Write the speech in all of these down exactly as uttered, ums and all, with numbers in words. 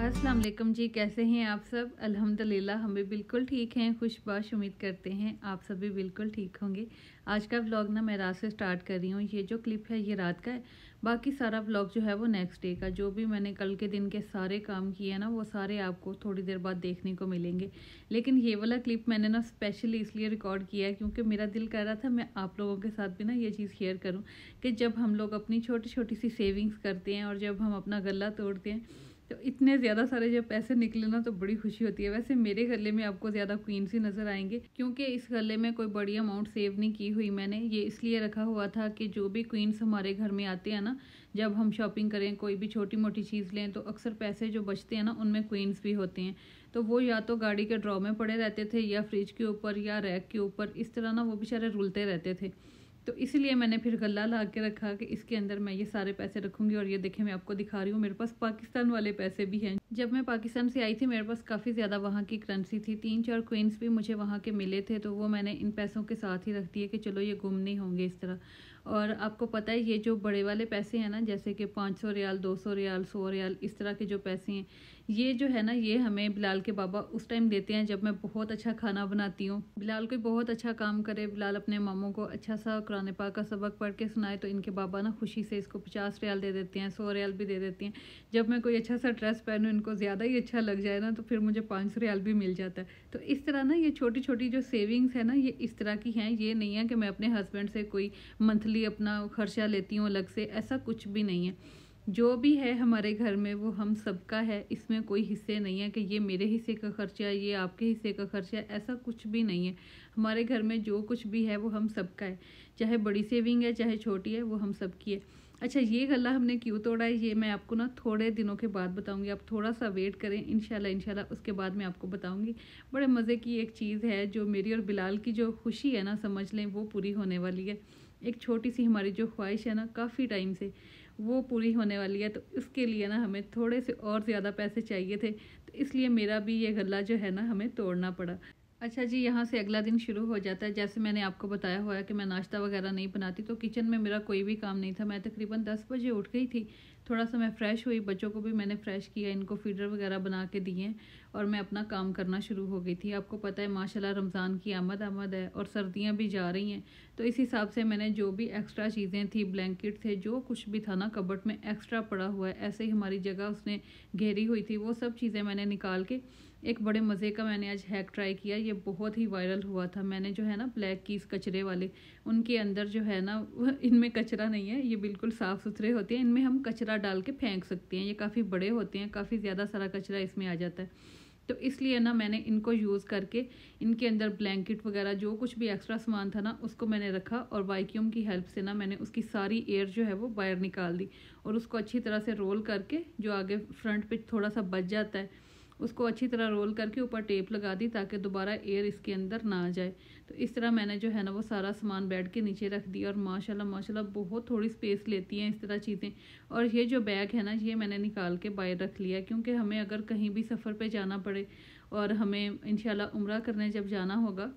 अस्सलाम वालेकुम जी, कैसे हैं आप सब। अल्हम्दुलिल्लाह हम भी बिल्कुल ठीक हैं, खुशबाश। उम्मीद करते हैं आप सब भी बिल्कुल ठीक होंगे। आज का व्लॉग ना मैं रात से स्टार्ट कर रही हूँ। ये जो क्लिप है ये रात का है, बाकी सारा व्लॉग जो है वो नेक्स्ट डे का। जो भी मैंने कल के दिन के सारे काम किए हैं ना वो सारे आपको थोड़ी देर बाद देखने को मिलेंगे। लेकिन ये वाला क्लिप मैंने ना स्पेशली इसलिए रिकॉर्ड किया है क्योंकि मेरा दिल कर रहा था मैं आप लोगों के साथ भी ना ये चीज़ शेयर करूँ कि जब हम लोग अपनी छोटी छोटी सी सेविंग्स करते हैं और जब हम अपना गला तोड़ते हैं तो इतने ज़्यादा सारे जब पैसे निकले ना तो बड़ी खुशी होती है। वैसे मेरे गले में आपको ज़्यादा क्वींस ही नज़र आएंगे क्योंकि इस गले में कोई बड़ी अमाउंट सेव नहीं की हुई मैंने। ये इसलिए रखा हुआ था कि जो भी क्वींस हमारे घर में आते हैं ना, जब हम शॉपिंग करें कोई भी छोटी मोटी चीज़ लें तो अक्सर पैसे जो बचते हैं ना उनमें क्वींस भी होते हैं। तो वो या तो गाड़ी के ड्रॉ में पड़े रहते थे या फ्रिज के ऊपर या रैक के ऊपर, इस तरह ना वो बेचारे रुलते रहते थे। तो इसलिए मैंने फिर गला ला के रखा कि इसके अंदर मैं ये सारे पैसे रखूंगी। और ये देखें मैं आपको दिखा रही हूँ, मेरे पास पाकिस्तान वाले पैसे भी हैं। जब मैं पाकिस्तान से आई थी मेरे पास काफ़ी ज़्यादा वहाँ की करेंसी थी, तीन चार क्वींस भी मुझे वहाँ के मिले थे, तो वो मैंने इन पैसों के साथ ही रख दिए कि चलो ये गुम नहीं होंगे इस तरह। और आपको पता है ये जो बड़े वाले पैसे हैं ना, जैसे कि पाँच सौ रियाल, दो सौ रियाल, सौ रियाल, इस तरह के जो पैसे हैं, ये जो है ना ये हमें बिलाल के बाबा उस टाइम देते हैं जब मैं बहुत अच्छा खाना बनाती हूँ। बिलाल कोई बहुत अच्छा काम करे, बिलाल अपने मामों को अच्छा सा कुरान पाक का सबक पढ़ के सुनाए, तो इनके बाबा ना खुशी से इसको पचास रियाल दे देते हैं, सौ रियाल भी दे देती हैं। जब मैं कोई अच्छा सा ड्रेस पहनूँ इनको ज़्यादा ही अच्छा लग जाए ना तो फिर मुझे पाँच सौ रियाल भी मिल जाता है। तो इस तरह ना ये छोटी छोटी जो सेविंग्स है ना ये इस तरह की हैं। ये नहीं है कि मैं अपने हस्बैंड से कोई मंथली अपना खर्चा लेती हूँ अलग से, ऐसा कुछ भी नहीं है। जो भी है हमारे घर में वो हम सबका है, इसमें कोई हिस्से नहीं है कि ये मेरे हिस्से का खर्चा है, ये आपके हिस्से का खर्चा है, ऐसा कुछ भी नहीं है। हमारे घर में जो कुछ भी है वो हम सबका है, चाहे बड़ी सेविंग है चाहे छोटी है, वो हम सबकी है। अच्छा, ये गला हमने क्यों तोड़ा है ये मैं आपको ना थोड़े दिनों के बाद बताऊंगी। आप थोड़ा सा वेट करें, इंशाल्लाह इंशाल्लाह उसके बाद मैं आपको बताऊंगी। बड़े मज़े की एक चीज़ है जो मेरी और बिलाल की जो खुशी है ना, समझ लें वो पूरी होने वाली है। एक छोटी सी हमारी जो ख्वाहिश है ना काफ़ी टाइम से, वो पूरी होने वाली है। तो इसके लिए ना हमें थोड़े से और ज़्यादा पैसे चाहिए थे, तो इसलिए मेरा भी ये गला जो है ना हमें तोड़ना पड़ा। अच्छा जी, यहाँ से अगला दिन शुरू हो जाता है। जैसे मैंने आपको बताया हुआ है कि मैं नाश्ता वगैरह नहीं बनाती, तो किचन में मेरा कोई भी काम नहीं था। मैं तकरीबन दस बजे उठ गई थी, थोड़ा सा मैं फ़्रेश हुई, बच्चों को भी मैंने फ़्रेश किया, इनको फीडर वगैरह बना के दिए और मैं अपना काम करना शुरू हो गई थी। आपको पता है माशाल्लाह रमज़ान की आमद आमद है और सर्दियाँ भी जा रही हैं, तो इस हिसाब से मैंने जो भी एक्स्ट्रा चीज़ें थी, ब्लैंकेट थे, जो कुछ भी था ना कबर्ड में एक्स्ट्रा पड़ा हुआ है, ऐसे ही हमारी जगह उसने घेरी हुई थी, वो सब चीज़ें मैंने निकाल के एक बड़े मज़े का मैंने आज हैक ट्राई किया। ये बहुत ही वायरल हुआ था। मैंने जो है ना ब्लैक कीज़ कचरे वाले, उनके अंदर जो है ना इनमें कचरा नहीं है, ये बिल्कुल साफ़ सुथरे होते हैं, इनमें हम कचरा डाल के फेंक सकते हैं। ये काफ़ी बड़े होते हैं, काफ़ी ज़्यादा सारा कचरा इसमें आ जाता है। तो इसलिए ना मैंने इनको यूज़ करके इनके अंदर ब्लैंकेट वगैरह जो कुछ भी एक्स्ट्रा सामान था ना उसको मैंने रखा और वैक्यूम की हेल्प से ना मैंने उसकी सारी एयर जो है वो बाहर निकाल दी और उसको अच्छी तरह से रोल करके, जो आगे फ्रंट पे थोड़ा सा बच जाता है उसको अच्छी तरह रोल करके ऊपर टेप लगा दी ताकि दोबारा एयर इसके अंदर ना आ जाए। तो इस तरह मैंने जो है ना वो सारा सामान बेड के नीचे रख दिया और माशाल्लाह माशाल्लाह बहुत थोड़ी स्पेस लेती हैं इस तरह चीज़ें। और ये जो बैग है ना ये मैंने निकाल के बाहर रख लिया क्योंकि हमें अगर कहीं भी सफ़र पे जाना पड़े और हमें इंशाल्लाह उम्रा करने जब जाना होगा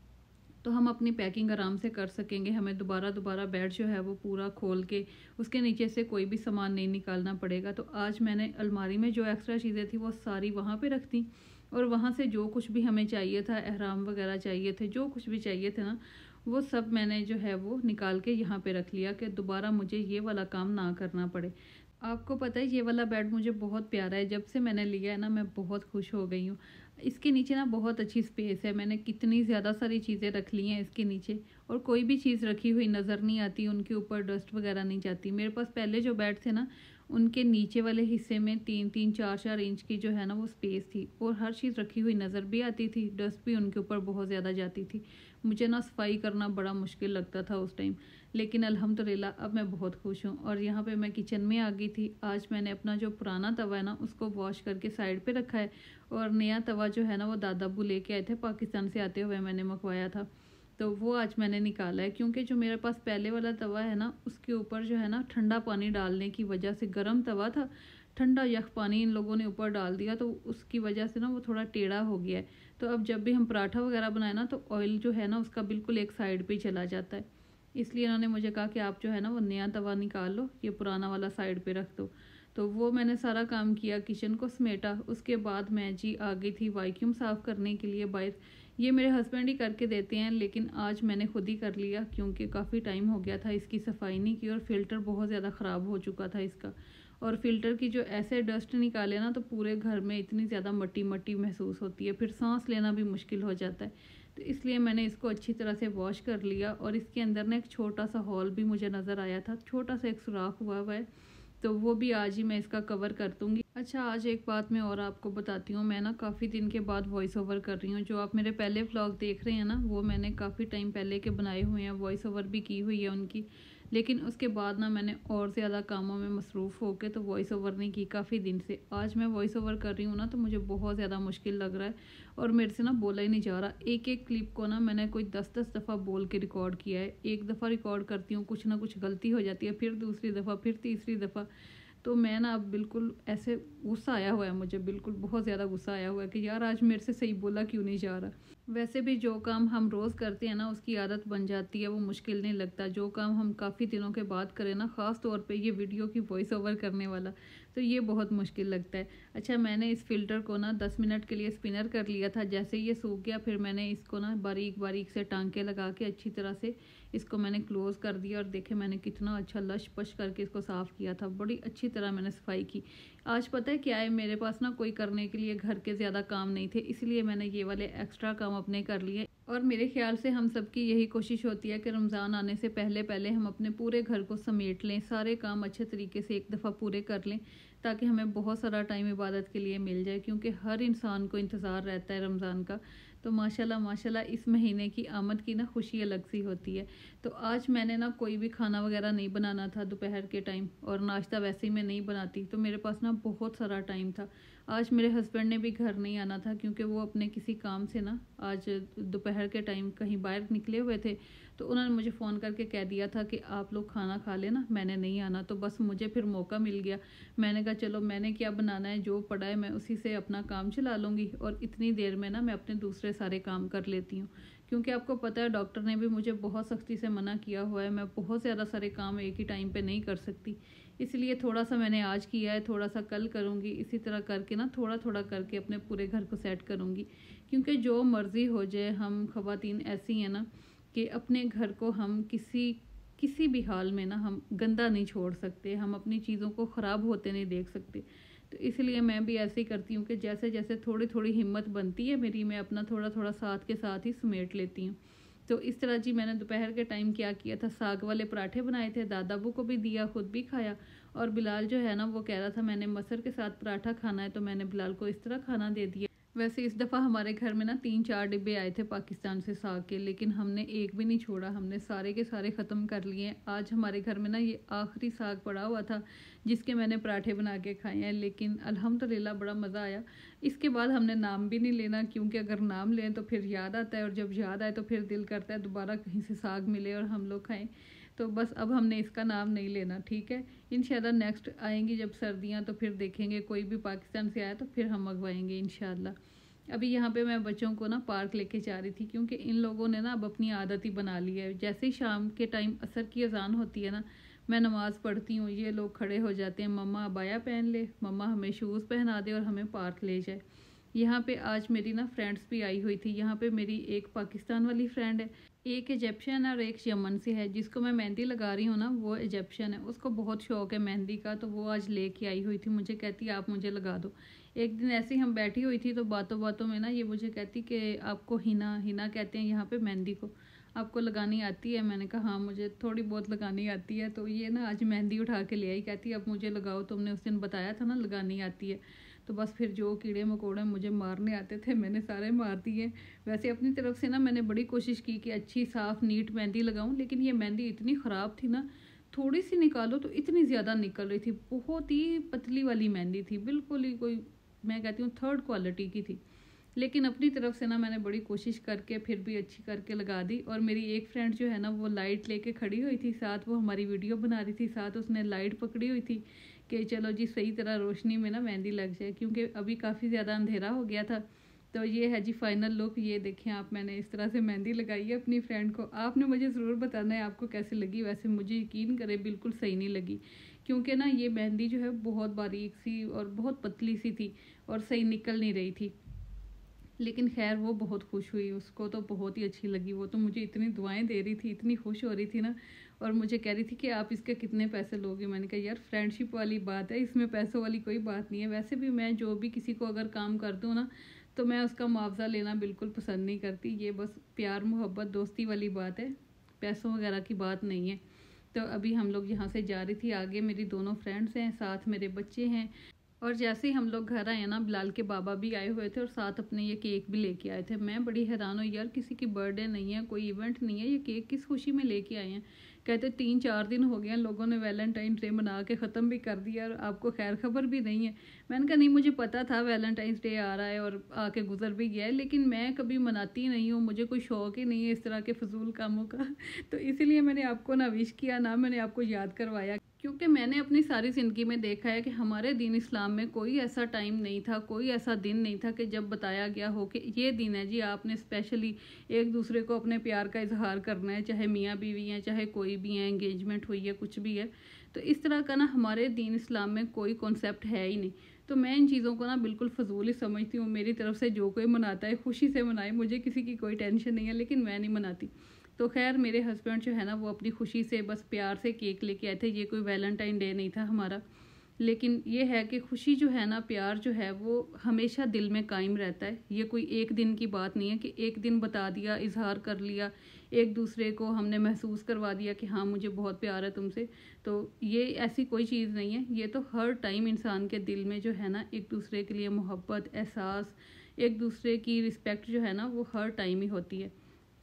तो हम अपनी पैकिंग आराम से कर सकेंगे। हमें दोबारा दोबारा बेड जो है वो पूरा खोल के उसके नीचे से कोई भी सामान नहीं निकालना पड़ेगा। तो आज मैंने अलमारी में जो एक्स्ट्रा चीज़ें थी वो सारी वहाँ पे रख दी और वहाँ से जो कुछ भी हमें चाहिए था, अहराम वगैरह चाहिए थे, जो कुछ भी चाहिए थे ना वो सब मैंने जो है वो निकाल के यहाँ पे रख लिया कि दोबारा मुझे ये वाला काम ना करना पड़े। आपको पता है ये वाला बेड मुझे बहुत प्यारा है, जब से मैंने लिया है ना मैं बहुत खुश हो गई हूँ। इसके नीचे ना बहुत अच्छी स्पेस है, मैंने कितनी ज़्यादा सारी चीज़ें रख ली हैं इसके नीचे और कोई भी चीज़ रखी हुई नज़र नहीं आती, उनके ऊपर डस्ट वगैरह नहीं जाती। मेरे पास पहले जो बेड थे ना उनके नीचे वाले हिस्से में तीन तीन चार चार इंच की जो है ना वो स्पेस थी और हर चीज़ रखी हुई नज़र भी आती थी, डस्ट भी उनके ऊपर बहुत ज़्यादा जाती थी। मुझे ना सफाई करना बड़ा मुश्किल लगता था उस टाइम, लेकिन अल्हम्दुलिल्लाह अब मैं बहुत खुश हूँ। और यहाँ पे मैं किचन में आ गई थी। आज मैंने अपना जो पुराना तवा है ना उसको वॉश करके साइड पे रखा है और नया तवा जो है ना वो दादा अब्बू लेके आए थे, पाकिस्तान से आते हुए मैंने मंगवाया था, तो वो आज मैंने निकाला है। क्योंकि जो मेरे पास पहले वाला तवा है ना उसके ऊपर जो है ना ठंडा पानी डालने की वजह से, गर्म तवा था, ठंडा यख पानी इन लोगों ने ऊपर डाल दिया तो उसकी वजह से ना वो थोड़ा टेढ़ा हो गया है। तो अब जब भी हम पराठा वगैरह बनाए ना तो ऑयल जो है ना उसका बिल्कुल एक साइड पे चला जाता है। इसलिए इन्होंने मुझे कहा कि आप जो है ना वो नया तवा निकाल लो, ये पुराना वाला साइड पे रख दो। तो वो मैंने सारा काम किया, किचन को समेटा। उसके बाद मैं जी आ गई थी वैक्यूम साफ़ करने के लिए बाहर। ये मेरे हस्बैंड ही करके देते हैं, लेकिन आज मैंने खुद ही कर लिया क्योंकि काफ़ी टाइम हो गया था इसकी सफाई नहीं की और फ़िल्टर बहुत ज़्यादा ख़राब हो चुका था इसका। और फ़िल्टर की जो ऐसे डस्ट निकाले ना तो पूरे घर में इतनी ज़्यादा मट्टी मट्टी महसूस होती है, फिर सांस लेना भी मुश्किल हो जाता है। तो इसलिए मैंने इसको अच्छी तरह से वॉश कर लिया। और इसके अंदर ना एक छोटा सा हॉल भी मुझे नज़र आया था, छोटा सा एक सुराख हुआ हुआ है, तो वो भी आज ही मैं इसका कवर कर दूँगी। अच्छा, आज एक बात मैं और आपको बताती हूँ। मैं ना काफ़ी दिन के बाद वॉइस ओवर कर रही हूँ। जो आप मेरे पहले व्लॉग देख रहे हैं ना, वो मैंने काफ़ी टाइम पहले के बनाए हुए हैं, वॉइस ओवर भी की हुई है उनकी। लेकिन उसके बाद ना मैंने और ज़्यादा कामों में मसरूफ़ होकर तो वॉइस ओवर नहीं की काफ़ी दिन से। आज मैं वॉइस ओवर कर रही हूँ ना तो मुझे बहुत ज़्यादा मुश्किल लग रहा है और मेरे से ना बोला ही नहीं जा रहा। एक एक क्लिप को ना मैंने कोई दस दस दफ़ा बोल के रिकॉर्ड किया है। एक दफ़ा रिकॉर्ड करती हूँ, कुछ ना कुछ गलती हो जाती है, फिर दूसरी दफ़ा, फिर तीसरी दफ़ा। तो मैं ना अब बिल्कुल ऐसे गुस्सा आया हुआ है मुझे, बिल्कुल बहुत ज़्यादा गुस्सा आया हुआ है कि यार आज मेरे से सही बोला क्यों नहीं जा रहा। वैसे भी जो काम हम रोज़ करते हैं ना उसकी आदत बन जाती है, वो मुश्किल नहीं लगता। जो काम हम काफ़ी दिनों के बाद करें ना, ख़ास तौर पे ये वीडियो की वॉइस ओवर करने वाला, तो ये बहुत मुश्किल लगता है। अच्छा, मैंने इस फ़िल्टर को ना दस मिनट के लिए स्पिनर कर लिया था। जैसे ये सूख गया फिर मैंने इसको ना बारीक बारीक से टांके लगा के अच्छी तरह से इसको मैंने क्लोज़ कर दिया। और देखे मैंने कितना अच्छा लश पश करके इसको साफ़ किया था, बड़ी अच्छी तरह मैंने सफाई की। आज पता है क्या है, मेरे पास ना कोई करने के लिए घर के ज़्यादा काम नहीं थे, इसलिए मैंने ये वाले एक्स्ट्रा काम अपने कर लिए। और मेरे ख्याल से हम सबकी यही कोशिश होती है कि रमज़ान आने से पहले पहले हम अपने पूरे घर को समेट लें, सारे काम अच्छे तरीके से एक दफ़ा पूरे कर लें, ताकि हमें बहुत सारा टाइम इबादत के लिए मिल जाए। क्योंकि हर इंसान को इंतज़ार रहता है रमज़ान का। तो माशाल्लाह माशाल्लाह इस महीने की आमद की ना खुशी अलग सी होती है। तो आज मैंने ना कोई भी खाना वगैरह नहीं बनाना था दोपहर के टाइम, और नाश्ता वैसे ही मैं नहीं बनाती, तो मेरे पास ना बहुत सारा टाइम था। आज मेरे हस्बैंड ने भी घर नहीं आना था क्योंकि वो अपने किसी काम से ना आज दोपहर के टाइम कहीं बाहर निकले हुए थे। तो उन्होंने मुझे फ़ोन करके कह दिया था कि आप लोग खाना खा लेना, मैंने नहीं आना। तो बस मुझे फिर मौका मिल गया। मैंने कहा चलो मैंने क्या बनाना है, जो पड़ा है मैं उसी से अपना काम चला लूँगी, और इतनी देर में ना मैं अपने दूसरे सारे काम कर लेती हूँ। क्योंकि आपको पता है डॉक्टर ने भी मुझे बहुत सख्ती से मना किया हुआ है, मैं बहुत ज़्यादा सारे काम एक ही टाइम पे नहीं कर सकती। इसलिए थोड़ा सा मैंने आज किया है, थोड़ा सा कल करूँगी, इसी तरह करके ना थोड़ा थोड़ा करके अपने पूरे घर को सेट करूँगी। क्योंकि जो मर्ज़ी हो जाए, हम ख़वातीन ऐसी हैं ना कि अपने घर को हम किसी किसी भी हाल में ना हम गंदा नहीं छोड़ सकते, हम अपनी चीज़ों को ख़राब होते नहीं देख सकते। तो इसलिए मैं भी ऐसे ही करती हूँ कि जैसे जैसे थोड़ी थोड़ी हिम्मत बनती है मेरी, मैं अपना थोड़ा थोड़ा साथ के साथ ही समेट लेती हूँ। तो इस तरह जी मैंने दोपहर के टाइम क्या किया था, साग वाले पराठे बनाए थे, दादाबू को भी दिया, खुद भी खाया। और बिलाल जो है ना वो कह रहा था मैंने मसर के साथ पराठा खाना है, तो मैंने बिलाल को इस तरह खाना दे दिया। वैसे इस दफ़ा हमारे घर में ना तीन चार डिब्बे आए थे पाकिस्तान से साग के, लेकिन हमने एक भी नहीं छोड़ा, हमने सारे के सारे ख़त्म कर लिए। आज हमारे घर में ना ये आखिरी साग पड़ा हुआ था जिसके मैंने पराठे बना के खाए हैं, लेकिन अल्हम्दुलिल्लाह बड़ा मज़ा आया। इसके बाद हमने नाम भी नहीं लेना, क्योंकि अगर नाम लें तो फिर याद आता है, और जब याद आए तो फिर दिल करता है दोबारा कहीं से साग मिले और हम लोग खाएँ। तो बस अब हमने इसका नाम नहीं लेना, ठीक है। इंशाल्लाह नेक्स्ट आएंगी जब सर्दियां, तो फिर देखेंगे, कोई भी पाकिस्तान से आया तो फिर हम मंगवाएंगे इंशाल्लाह। अभी यहाँ पे मैं बच्चों को ना पार्क लेके जा रही थी, क्योंकि इन लोगों ने ना अब अपनी आदत ही बना ली है। जैसे ही शाम के टाइम असर की अजान होती है ना, मैं नमाज़ पढ़ती हूँ, ये लोग खड़े हो जाते हैं, मम्मा अबाया पहन ले, मम्मा हमें शूज़ पहना दे और हमें पार्क ले जाए। यहाँ पे आज मेरी ना फ्रेंड्स भी आई हुई थी। यहाँ पे मेरी एक पाकिस्तान वाली फ्रेंड है, एक इजिप्शियन और एक यमन से है। जिसको मैं मेहंदी लगा रही हूँ ना वो इजिप्शियन है, उसको बहुत शौक है मेहंदी का, तो वो आज लेके आई हुई थी मुझे, कहती आप मुझे लगा दो। एक दिन ऐसे ही हम बैठी हुई थी तो बातों बातों में ना ये मुझे कहती कि आपको हिना हिना कहते हैं यहाँ पे मेहंदी को, आपको लगानी आती है? मैंने कहा हाँ मुझे थोड़ी बहुत लगानी आती है। तो ये ना आज मेहंदी उठा के ले आई, कहती अब मुझे लगाओ, तुमने उस दिन बताया था ना लगानी आती है। तो बस फिर जो कीड़े मकोड़े मुझे मारने आते थे मैंने सारे मार दिए। वैसे अपनी तरफ से ना मैंने बड़ी कोशिश की कि अच्छी साफ़ नीट मेहंदी लगाऊं, लेकिन ये मेहंदी इतनी ख़राब थी ना, थोड़ी सी निकालो तो इतनी ज़्यादा निकल रही थी। बहुत ही पतली वाली मेहंदी थी, बिल्कुल ही कोई, मैं कहती हूँ थर्ड क्वालिटी की थी। लेकिन अपनी तरफ से ना मैंने बड़ी कोशिश करके फिर भी अच्छी करके लगा दी। और मेरी एक फ्रेंड जो है ना वो लाइट लेके खड़ी हुई थी साथ, वो हमारी वीडियो बना रही थी साथ, उसने लाइट पकड़ी हुई थी कि चलो जी सही तरह रोशनी में ना मेहंदी लग जाए, क्योंकि अभी काफ़ी ज़्यादा अंधेरा हो गया था। तो ये है जी फाइनल लुक, ये देखें आप, मैंने इस तरह से मेहंदी लगाई है अपनी फ्रेंड को। आपने मुझे ज़रूर बताना है आपको कैसी लगी। वैसे मुझे यकीन करें बिल्कुल सही नहीं लगी, क्योंकि ना ये मेहंदी जो है बहुत बारीक सी और बहुत पतली सी थी और सही निकल नहीं रही थी। लेकिन खैर वो बहुत खुश हुई, उसको तो बहुत ही अच्छी लगी। वो तो मुझे इतनी दुआएं दे रही थी, इतनी खुश हो रही थी ना, और मुझे कह रही थी कि आप इसके कितने पैसे लोगे। मैंने कहा यार फ्रेंडशिप वाली बात है, इसमें पैसों वाली कोई बात नहीं है। वैसे भी मैं जो भी किसी को अगर काम कर दूँ ना तो मैं उसका मुआवजा लेना बिल्कुल पसंद नहीं करती। ये बस प्यार मोहब्बत दोस्ती वाली बात है, पैसों वगैरह की बात नहीं है। तो अभी हम लोग यहाँ से जा रही थी, आगे मेरी दोनों फ्रेंड्स हैं, साथ मेरे बच्चे हैं। और जैसे ही हम लोग घर आए ना, बिलाल के बाबा भी आए हुए थे और साथ अपने ये केक भी लेके आए थे। मैं बड़ी हैरान हुई यार, किसी की बर्थडे नहीं है, कोई इवेंट नहीं है, ये केक किस खुशी में लेके आए हैं। कहते तीन चार दिन हो गए हैं, लोगों ने वैलेंटाइन डे मना के ख़त्म भी कर दिया और आपको खैर खबर भी नहीं है। मैंने कहा नहीं, मुझे पता था वैलेंटाइंस डे आ रहा है और आके गुजर भी गया है, लेकिन मैं कभी मनाती नहीं हूँ, मुझे कोई शौक़ ही नहीं है इस तरह के फजूल कामों का। तो इसीलिए मैंने आपको ना विश किया, ना मैंने आपको याद करवाया, क्योंकि मैंने अपनी सारी ज़िंदगी में देखा है कि हमारे दीन इस्लाम में कोई ऐसा टाइम नहीं था, कोई ऐसा दिन नहीं था कि जब बताया गया हो कि ये दिन है जी, आपने स्पेशली एक दूसरे को अपने प्यार का इजहार करना है, चाहे मियाँ बीवी हैं, चाहे कोई भी है, एंगेजमेंट हुई है, कुछ भी है। तो इस तरह का ना हमारे दीन इस्लाम में कोई कॉन्सेप्ट है ही नहीं। तो मैं इन चीज़ों को ना बिल्कुल फजूल ही समझती हूँ। मेरी तरफ से जो कोई मनाता है खुशी से मनाए, मुझे किसी की कोई टेंशन नहीं है, लेकिन मैं नहीं मनाती। तो खैर मेरे हस्बैंड जो है ना वो अपनी खुशी से बस प्यार से केक लेके आए थे। ये कोई वैलेंटाइन डे नहीं था हमारा, लेकिन ये है कि खुशी जो है ना, प्यार जो है वो हमेशा दिल में कायम रहता है। ये कोई एक दिन की बात नहीं है कि एक दिन बता दिया, इजहार कर लिया, एक दूसरे को हमने महसूस करवा दिया कि हाँ मुझे बहुत प्यार है तुमसे। तो ये ऐसी कोई चीज़ नहीं है। ये तो हर टाइम इंसान के दिल में जो है ना एक दूसरे के लिए मोहब्बत, एहसास, एक दूसरे की रिस्पेक्ट जो है ना वो हर टाइम ही होती है।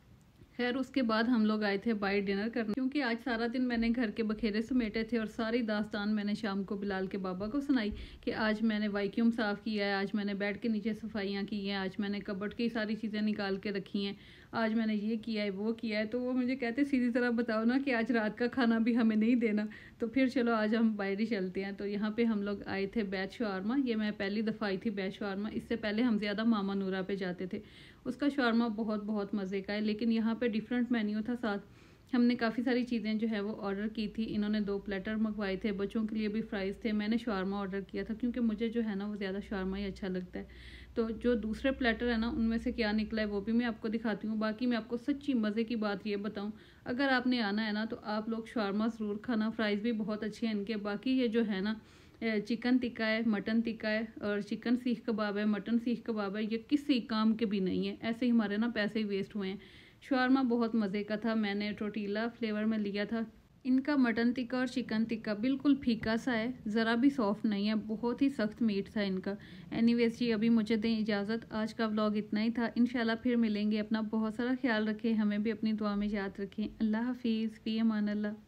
खैर उसके बाद हम लोग आए थे बाहर डिनर करने, क्योंकि आज सारा दिन मैंने घर के बखेरे समेटे थे और सारी दास्तान मैंने शाम को बिलाल के बाबा को सुनाई कि आज मैंने वैक्यूम साफ़ किया है, आज मैंने बेड के नीचे सफाइयाँ की हैं, आज मैंने कबर्ड की सारी चीज़ें निकाल के रखी हैं, आज मैंने ये किया है, वो किया है। तो वो मुझे कहते सीधी तरह बताओ ना कि आज रात का खाना भी हमें नहीं देना, तो फिर चलो आज हम बाहर ही चलते हैं। तो यहाँ पे हम लोग आए थे बैच शवारमा। ये मैं पहली दफ़ा आई थी बैच शवारमा, इससे पहले हम ज़्यादा मामा नूरा पे जाते थे। उसका शवारमा बहुत बहुत मज़े का है, लेकिन यहाँ पे डिफरेंट मेन्यू था। साथ हमने काफ़ी सारी चीज़ें जो है वो ऑर्डर की थी। इन्होंने दो प्लेटर मंगवाए थे, बच्चों के लिए भी फ्राइज़ थे। मैंने शवारमा ऑर्डर किया था क्योंकि मुझे जो है ना वो ज़्यादा शवारमा ही अच्छा लगता है। तो जो दूसरे प्लेटर है ना उनमें से क्या निकला है वो भी मैं आपको दिखाती हूँ। बाकी मैं आपको सच्ची मज़े की बात ये बताऊँ, अगर आपने आना है ना तो आप लोग शवारमा ज़रूर खाना, फ्राइज़ भी बहुत अच्छे हैं इनके। बाकी ये जो है ना चिकन टिक्का है, मटन टिक्का है और चिकन सीख कबाब है, मटन सीख कबाब है, ये किसी काम के भी नहीं है। ऐसे ही हमारे ना पैसे ही वेस्ट हुए हैं। शवारमा बहुत मज़े का था, मैंने टोटीला फ्लेवर में लिया था। इनका मटन टिक्का और चिकन टिक्का बिल्कुल फीका सा है, ज़रा भी सॉफ्ट नहीं है, बहुत ही सख्त मीट था इनका। एनीवेज जी अभी मुझे दें इजाज़त, आज का व्लॉग इतना ही था। इंशाल्लाह फिर मिलेंगे। अपना बहुत सारा ख्याल रखें, हमें भी अपनी दुआ में याद रखें। अल्लाह हाफिज़, फ़ी अमान अल्लाह।